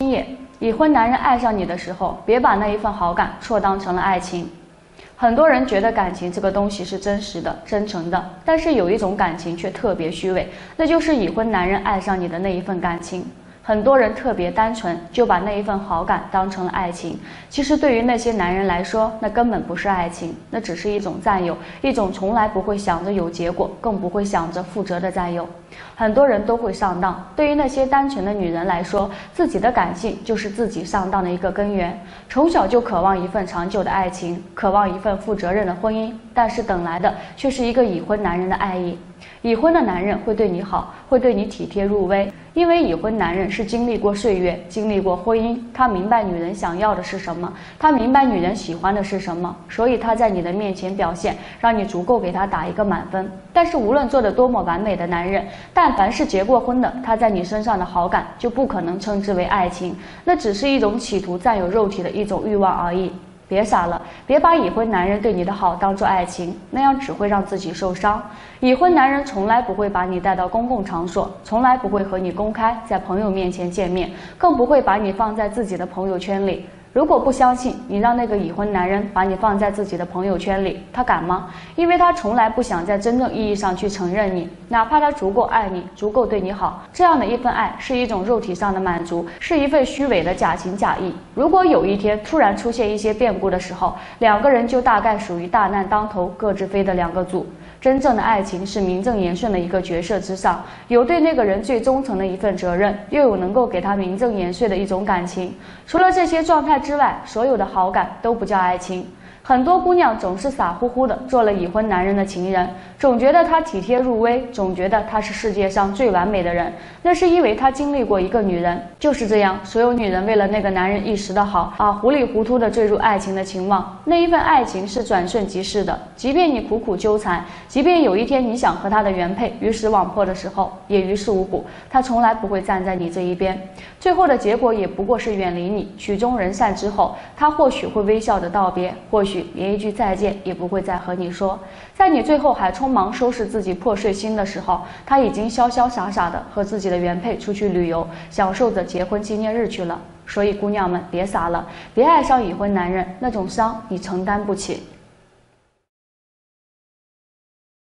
也，已婚男人爱上你的时候，别把那一份好感错当成了爱情。很多人觉得感情这个东西是真实的、真诚的，但是有一种感情却特别虚伪，那就是已婚男人爱上你的那一份感情。很多人特别单纯，就把那一份好感当成了爱情。其实对于那些男人来说，那根本不是爱情，那只是一种占有，一种从来不会想着有结果，更不会想着负责的占有。很多人都会上当，对于那些单纯的女人来说，自己的感性就是自己上当的一个根源。从小就渴望一份长久的爱情，渴望一份负责任的婚姻，但是等来的却是一个已婚男人的爱意。已婚的男人会对你好，会对你体贴入微，因为已婚男人是经历过岁月，经历过婚姻，他明白女人想要的是什么，他明白女人喜欢的是什么，所以他在你的面前表现，让你足够给他打一个满分。但是无论做得多么完美的男人，但凡是结过婚的，他在你身上的好感就不可能称之为爱情，那只是一种企图占有肉体的一种欲望而已。别傻了，别把已婚男人对你的好当作爱情，那样只会让自己受伤。已婚男人从来不会把你带到公共场所，从来不会和你公开在朋友面前见面，更不会把你放在自己的朋友圈里。如果不相信，你让那个已婚男人把你放在自己的朋友圈里，他敢吗？因为他从来不想在真正意义上去承认你，哪怕他足够爱你，足够对你好，这样的一份爱是一种肉体上的满足，是一份虚伪的假情假意。如果有一天突然出现一些变故的时候，两个人就大概属于大难当头各自飞的两个组。真正的爱情是名正言顺的一个角色之上，有对那个人最忠诚的一份责任，又有能够给他名正言顺的一种感情。除了这些状态之外，所有的好感都不叫爱情。很多姑娘总是傻乎乎的做了已婚男人的情人，总觉得他体贴入微，总觉得他是世界上最完美的人，那是因为他经历过一个女人。就是这样，所有女人为了那个男人一时的好，糊里糊涂的坠入爱情的情网。那一份爱情是转瞬即逝的，即便你苦苦纠缠，即便有一天你想和他的原配鱼死网破的时候，也于事无补，他从来不会站在你这一边。最后的结果也不过是远离你，曲终人散之后，他或许会微笑的道别，或许连一句再见也不会再和你说。在你最后还匆忙收拾自己破碎心的时候，他已经潇潇洒洒的和自己的原配出去旅游，享受着结婚纪念日去了。所以姑娘们别傻了，别爱上已婚男人，那种伤你承担不起。